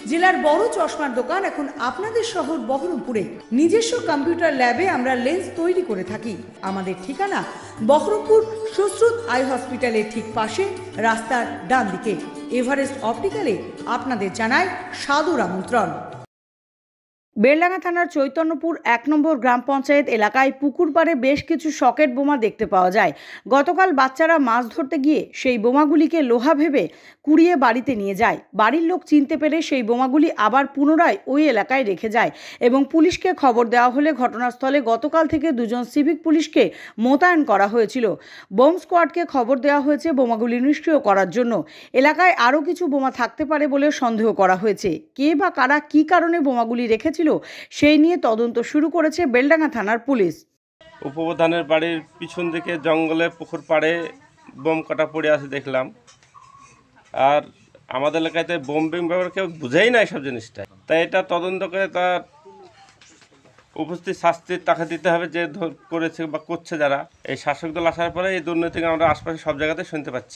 জেলার বড় চশমার দোকান এখন আপনাদের শহর বহরমপুরে। নিজস্ব কম্পিউটার ল্যাবে আমরা লেন্স তৈরি করে থাকি। আমাদের ঠিকানা বহরমপুর সুশ্রুত আই হসপিটালের ঠিক পাশে, রাস্তার ডান দিকে। এভারেস্ট অপটিক্যালে আপনাদের জানায় সাদর আমন্ত্রণ। বেলডাঙ্গা থানার চৈতন্যপুর ১ নম্বর গ্রাম পঞ্চায়েত এলাকায় পুকুর পাড়ে বেশ কিছু সকেট বোমা দেখতে পাওয়া যায়। গতকাল বাচ্চারা মাছ ধরতে গিয়ে সেই বোমাগুলিকে লোহা ভেবে কুড়িয়ে বাড়িতে নিয়ে যায়। বাড়ির লোক চিনতে পেরে সেই বোমাগুলি আবার পুনরায় ওই এলাকায় রেখে যায় এবং পুলিশকে খবর দেওয়া হলে ঘটনাস্থলে গতকাল থেকে 2 সিভিক পুলিশকে মোতায়েন করা হয়েছিল। বোম স্কোয়াডকে খবর দেওয়া হয়েছে বোমাগুলি নিষ্ক্রিয় করার জন্য। এলাকায় আরও কিছু বোমা থাকতে পারে বলে সন্দেহ করা হয়েছে। কে বা কারা কী কারণে বোমাগুলি রেখেছিল সেই নিয়ে তদন্ত শুরু করেছে বেলডাঙ্গা থানার পুলিশ। উপপ্রধানের বাড়ির পিছন দিকে জঙ্গলে পুকুর পাড়ে বোম কাটা পড়ে আছে দেখলাম। আর আমাদের এলাকাতে বোম ব্যাপারে কেউ বুঝেই না এইসব জিনিসটা। তাই এটা তদন্ত করে তার উপস্থিত শাস্তি তাকে দিতে হবে, যে করেছে বা করছে যারা। এই শাসক দল আসার পরে এই দুর্নীতি আমরা আশপাশে সব জায়গাতে শুনতে পাচ্ছি।